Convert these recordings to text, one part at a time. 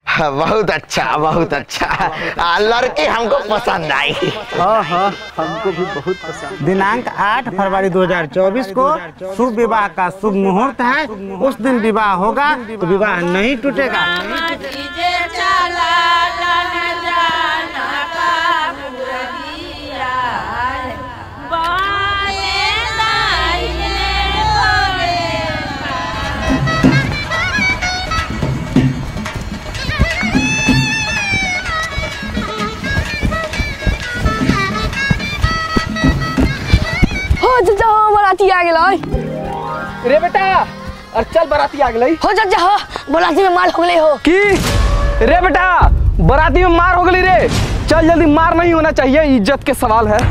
बहुत अच्छा बहुत अच्छा। लड़की हमको पसंद आई। हाँ हाँ हमको भी बहुत पसंद। दिनांक 8 फरवरी 2024 को शुभ विवाह का शुभ मुहूर्त है। उस दिन विवाह होगा तो विवाह नहीं टूटेगा। बराती आ गई रे बेटा। और चल बराती आ गई हो जा हो बराती में मार हो गई हो की रे बेटा। बराती में मार हो गई रे। चल जल्दी। मार नहीं होना चाहिए, इज्जत के सवाल है।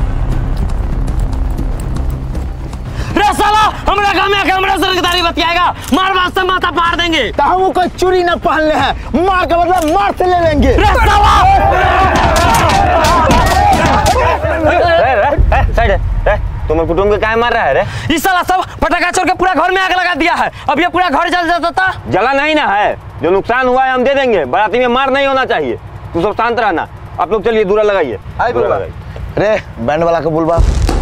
रे साला हमरा गांव में आके हमरा सरकदारी बतियाएगा। मार वास्ते माथा फाड़ देंगे। तो हम कोई चोरी न पहनले हैं, मार का मतलब मार से ले लेंगे। रे साला तुम्हें कुटुंब के काहे मार रहा है रे? इस साला सब पटाखा छोड़ के पूरा घर में आग लगा दिया है। अब ये पूरा घर जल जाता था। जला नहीं ना है, जो नुकसान हुआ है हम दे देंगे। बाराती में मार नहीं होना चाहिए। तू सब शांत रहना। आप लोग चलिए दूरा लगाइए। रे बैंड वाला को बुलवा।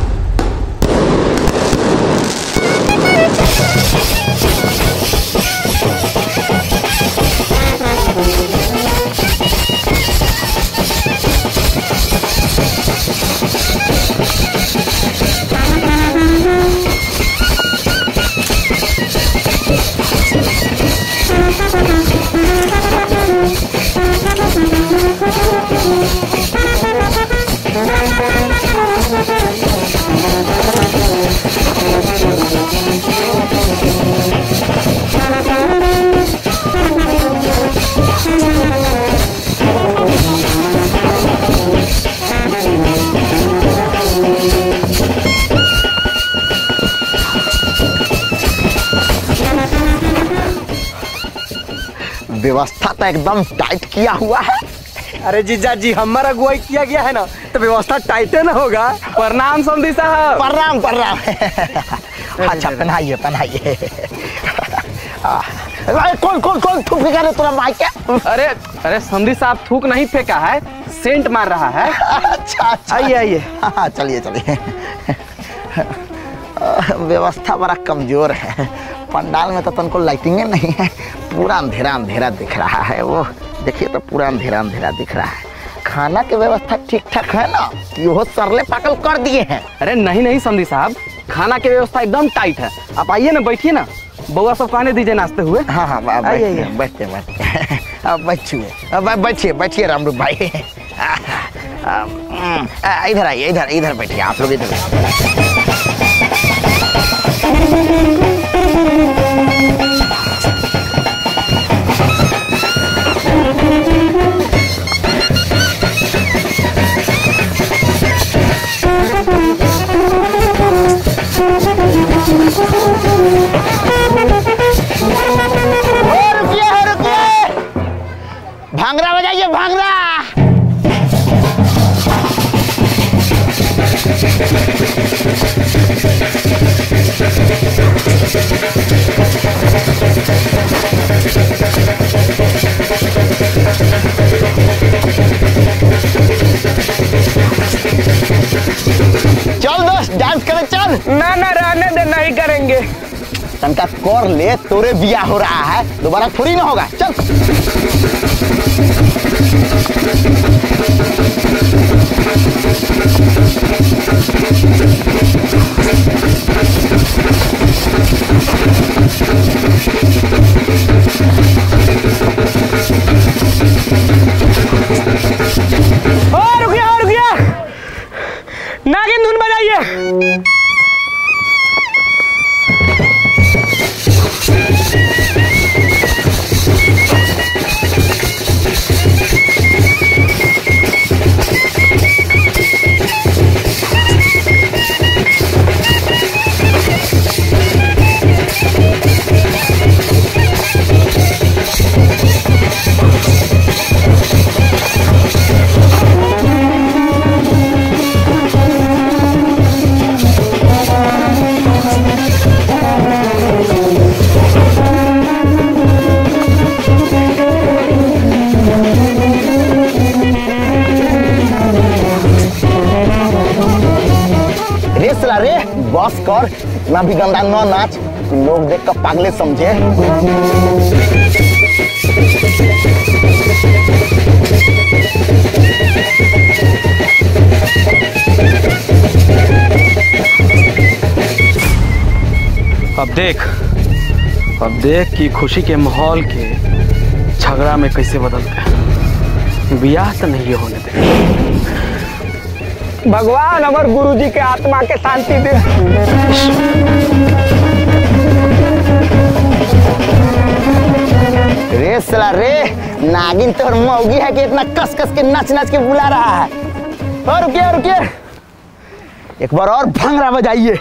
व्यवस्था तो एकदम टाइट किया हुआ है। अरे जीजा जी हमारा अगुवाई किया गया है ना, तो व्यवस्था टाइट ना होगा। प्रणाम समधी साहब। प्रणाम प्रणाम। अच्छा पहनाइए पहनाइए। कौन कौन कौन थूक फेंका रे तोरा माइक के? अरे अरे समधी साहब थूक नहीं फेंका है, सेंट मार रहा है। अच्छा अच्छा आइए आइए। हाँ चलिए चलिए। व्यवस्था बड़ा कमजोर है। पंडाल में तो तुमको लाइटिंग नहीं है, पूरा अंधेरा अंधेरा दिख रहा है। वो देखिए तो पूरा अंधेरा अंधेरा दिख रहा है। खाना की व्यवस्था ठीक ठाक है ना? यो सरले पाकल कर दिए हैं। अरे नहीं नहीं समधी साहब, खाना की व्यवस्था एकदम टाइट है। आप आइए ना, बैठिए ना। बउआ सब खाने दीजिए नाश्ते हुए। हाँ हाँ बैठिए बैठिए बैठिए। अब बैठिए बैठिए रामरूप भाई। इधर आइए, इधर इधर बैठिए आप लोग इधर। भांगड़ा बजाइए भांगड़ा। चल दोस्त डांस करे चल। ना ना रहने दे, नहीं करेंगे। तनका कर ले, तोरे बिया हो रहा है, दोबारा थोड़ी ना होगा। चल रुकिए नागिन धुन बजाइए। कर, इतना भी गंदा न नाच कि लोग देख कर पागले समझे। अब देख कि खुशी के माहौल के झगड़ा में कैसे बदलते हैं। ब्याह तो नहीं होने दे। भगवान हमार गुरुजी के आत्मा के शांति दे। रे साला रे, नागिन तो मौगी है कि इतना कस कस के नच नच के बुला रहा है। और रुकिए, एक बार और भंगड़ा बजाइए।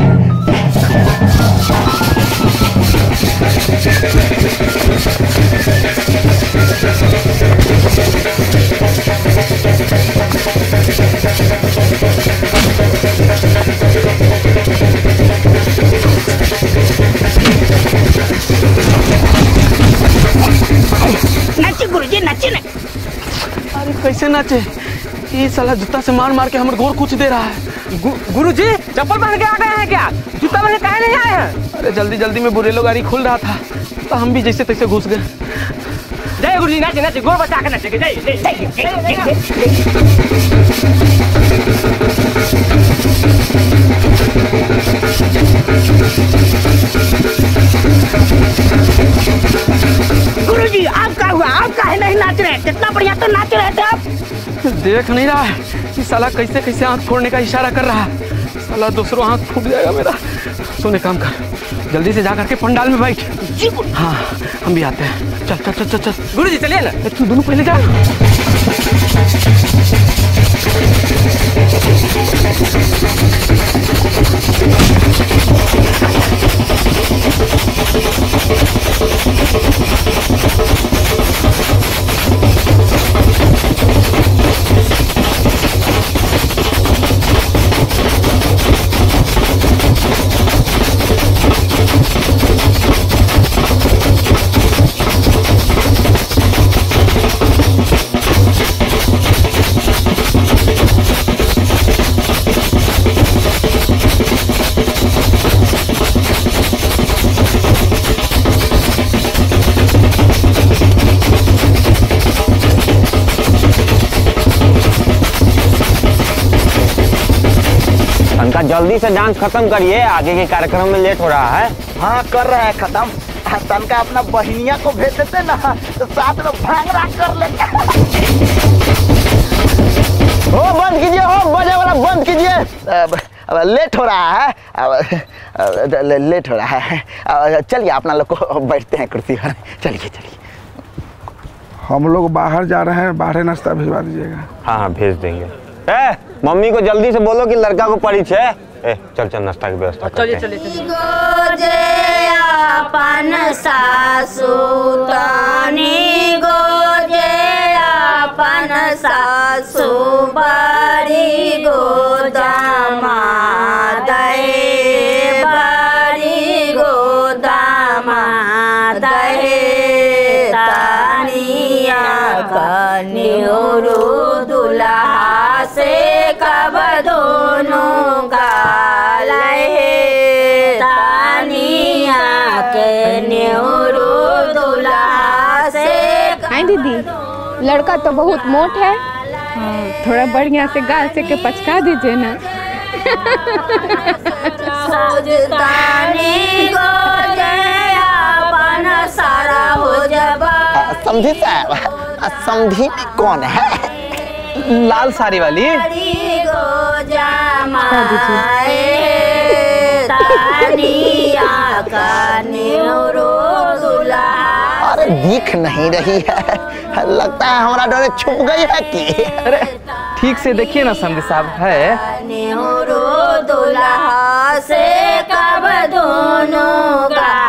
नाचे गुरुजी, नाचे ना। अरे कैसे नाचे? ये साला जूता से मार मार के हमारे गोर कुछ दे रहा है। गुरुजी चप्पल पहन के आ गए हैं क्या? जूता पहन के काहे नहीं आए हैं? अरे जल्दी में बुरेलो गाड़ी खुल रहा था तो हम भी जैसे तैसे घुस गए। जय गुरुजी, नाचे गोर बचा के नाचेंगे। गुरुजी आप क्या हुआ? आप काहे नहीं नाच रहे? कितना बढ़िया तो नाच रहे थे आप। देख नहीं रहा है कि साला कैसे कैसे आंख फोड़ने का इशारा कर रहा है। साला दूसरों आंख फूट जाएगा मेरा। सुने काम कर, जल्दी से जा करके पंडाल में बैठ। जी हाँ हम भी आते हैं। चल गुरुजी चलिए ना। तू दोनों पहले जा। उनका जल्दी से डांस खत्म करिए, आगे के कार्यक्रम में लेट हो रहा है। हाँ कर रहे हैं खत्म। तनका अपना बहनिया को भेज देते ना तो साथ में भांगड़ा कर लेते। हो बंद कीजिए, हो बजे वाला बंद कीजिए। अब लेट हो रहा है, अब लेट हो रहा है। चलिए अपना लोग को बैठते हैं कुर्सी पर। चलिए हम लोग बाहर जा रहे हैं, बाहर नाश्ता भिजवा दीजिएगा। हाँ भेज देंगे। मम्मी को जल्दी से बोलो कि लड़का को परिचय है। चल नाश्ता की व्यवस्था करते हैं। चलिए। अपन सासू तानी गोजे अपन सासू बड़ी गोदामा दहे बड़ी गोदामा दहे तानिया कन्योरू दुल्हा से कब दोनों गाले तानिया के न्योरू दुल्हा से। हाय दीदी, लड़का तो बहुत मोट है। थोड़ा बढ़िया से गाल से के पचका दीजिए ना। सारा हो जाबा। समझी साहब, समझी कौन है? लाल साड़ी वाली। अरे दिख नहीं रही है, लगता है हमारा डरे छुप गई है कि। अरे ठीक से देखिए ना संदीप साहब है। दुल्हा से कब दोनों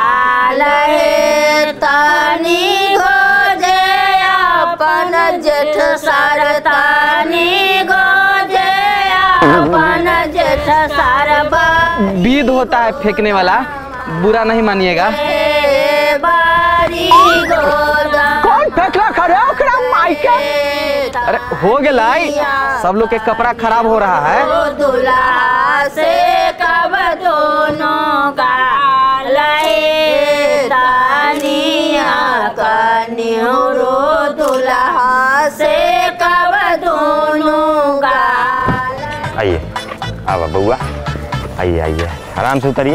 गाले तानी गोजे अपन जेठ सरतानी गोजे अपन जेठ सरबा। विध होता है फेंकने वाला, बुरा नहीं मानिएगा। कौन फेंकला खड़े ओकरा माइके? अरे हो गया, सब लोग के कपड़ा खराब हो रहा है। दुल्हा से कब दोनों गाल हे तानिया कन्यो दुल्हा से कब दोनों गाल। आइए आवा बउआ, आइए आइए आराम से उतरिए।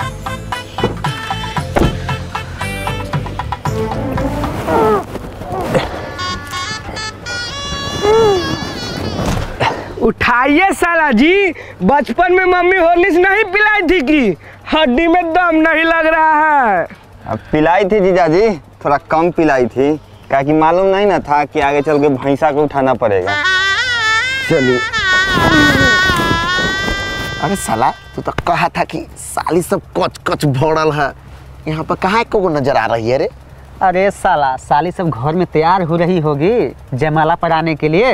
उठाइए साला जी, बचपन में मम्मी हॉर्लिक्स नहीं पिलाई थी कि हड्डी में दम नहीं लग रहा है। अब पिलाई थी जीजा जी, थोड़ा कम पिलाई थी, क्या कि मालूम नहीं ना था कि आगे चल के भैंसा को उठाना पड़ेगा। चलिए। अरे साला तू तो कहा था कि साली सब कच कच भोड़ल है, यहाँ पर कहाँ को नजर आ रही है रे? अरे साला साली सब घर में तैयार हो रही होगी जयमाला पर आने के लिए।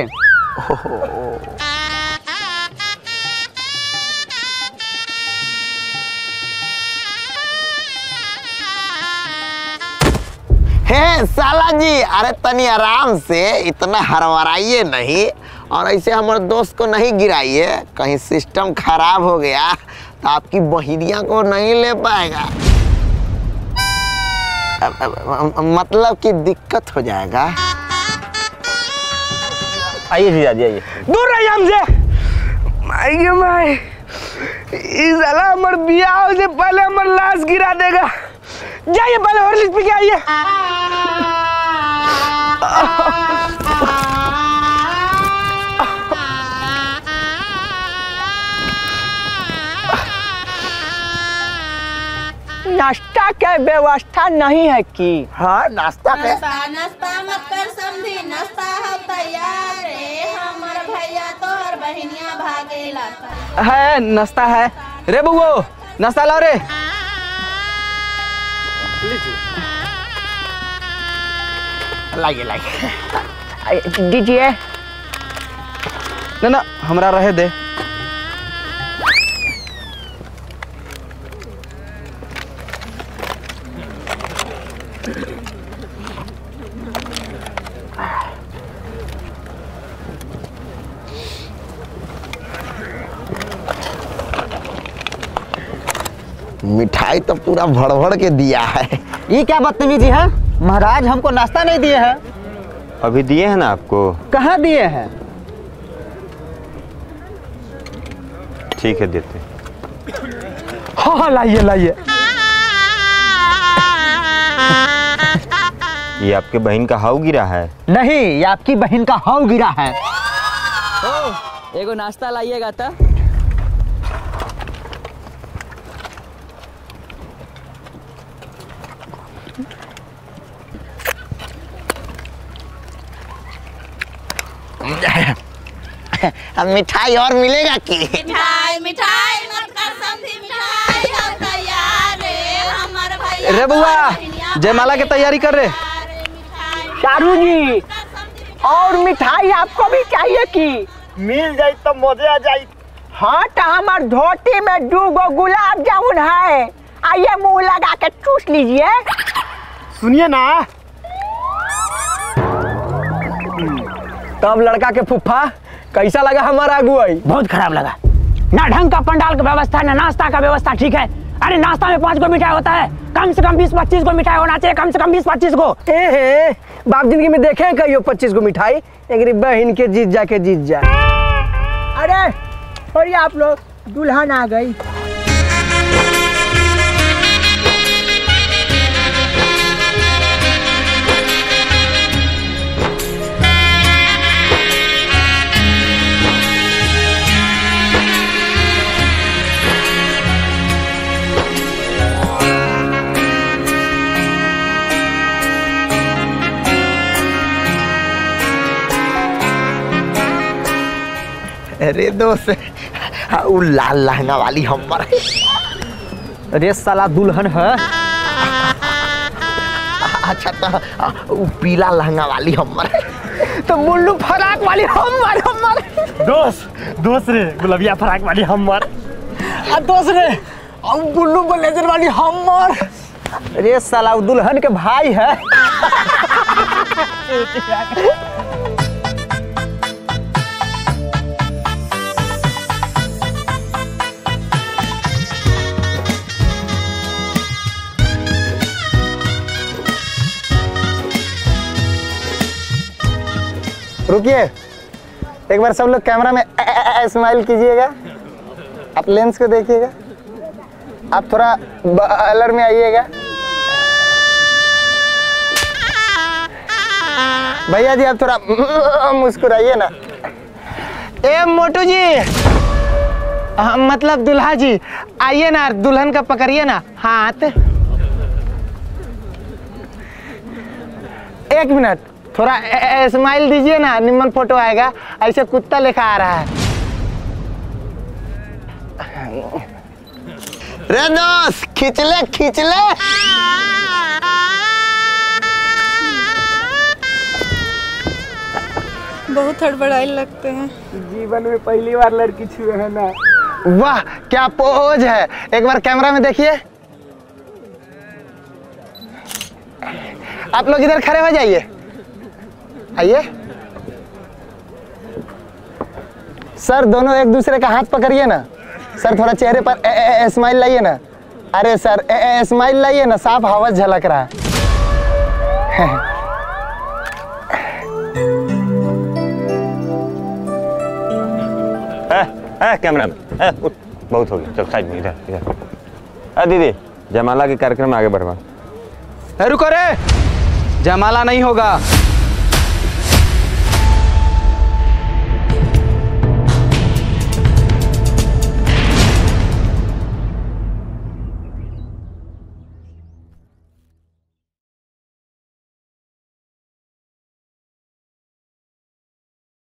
हे साला जी, अरे तनी आराम से, इतना हड़बड़ाइए नहीं और ऐसे हमारे दोस्त को नहीं गिराइए, कहीं सिस्टम खराब हो गया तो आपकी बहिनिया को नहीं ले पाएगा। मतलब कि दिक्कत हो जाएगा। आइए जीजा जी आइए। दूर रहिए हमसे। आइए भाई, इस साला हमार बियाह से पहले हमार लाश गिरा देगा। जाइए पहले हॉर्लिक्स पी के आइए। नाश्ता का व्यवस्था नहीं है कि? हाँ नाश्ता के नाश्ता मत कर समझी, नाश्ता है तैयार है, हमार भैया तोहर बहनिया भागेला है। नाश्ता है रे बउओ, नाश्ता लाओ रे। लाइए लाइए दीजिए। ना हमरा रहे दे। मिठाई तो पूरा भर भर के दिया है। ये क्या बदतमीजी है? महाराज हमको नाश्ता नहीं दिए हैं। अभी दिए हैं ना आपको? कहाँ दिए हैं? ठीक है देते। हाँ लाइए लाइए। ये आपके बहन का हाउ गिरा है? नहीं, ये आपकी बहन का हाउ गिरा है। एगो नाश्ता लाइएगा तो। अब मिठाई और मिलेगा कि? मिठाई मिठाई मत कर समझी, मिठाई है तैयार है, हमार भैया रे बुआ, जयमाला की तैयारी कर रहे। शारू जी, और मिठाई आपको भी चाहिए कि? मिल जाए तो मजे आ जाए। हाँ तो हमार धोती में 2 गो गुलाब जामुन है, आइए मुंह लगा के चूस लीजिए। सुनिए ना, तब लड़का के फुफ्फा कैसा लगा हमारा अगुवाई? बहुत खराब लगा। ना ढंग का पंडाल का व्यवस्था, ना नाश्ता का व्यवस्था ठीक है। अरे नाश्ता में 5 गो मिठाई होता है, कम से कम 20-25 गो मिठाई होना चाहिए, कम से कम 20-25 गो। बाप जिंदगी में देखे हैं कहियो 25 गो मिठाई? एक बहन के जीत जाके जीत जा। अरे और आप लोग, दुल्हन आ गई। अरे दोस्त, वो लाल लहंगा वाली हमर। अरे साला दुल्हन है। अच्छा तो वो पीला लहंगा वाली हमर। तो मुल्लू फराक वाली हमर। दोस्त रे गुलाबिया फराक वाली हमर। दोस्त रे अब बुल्लू ब्लेजर वाली हमर। अरे साला वो दुल्हन के भाई है। रुकिए, एक बार सब लोग कैमरा में स्माइल कीजिएगा। आप लेंस को देखिएगा, आप थोड़ा बलर में आइएगा। भैया जी आप थोड़ा मुस्कुराइए ना। ए मोटू जी, मतलब दुल्हा जी, आइए ना, दुल्हन का पकड़िए ना हाथ। एक मिनट, थोड़ा स्माइल दीजिए ना, निम्न फोटो आएगा। ऐसे कुत्ता लेखा आ रहा है। रे दोस्त, खींच ले खींच ले। बहुत हड़बड़ाए लगते हैं। जीवन में पहली बार लड़की छुए है ना। वाह क्या पोज है, एक बार कैमरा में देखिए। आप लोग इधर खड़े हो जाइए, आइए। सर दोनों एक दूसरे का हाथ पकड़िए ना। सर थोड़ा चेहरे पर स्माइल लाइए ना। अरे सर स्माइल लाइए ना, साफ हवा झलक रहा है। कैमरा में बहुत हो गया, चल साइड में, इधर इधर। दीदी जयमाला के कार्यक्रम में आगे बढ़वा। रुको रे, जयमाला नहीं होगा।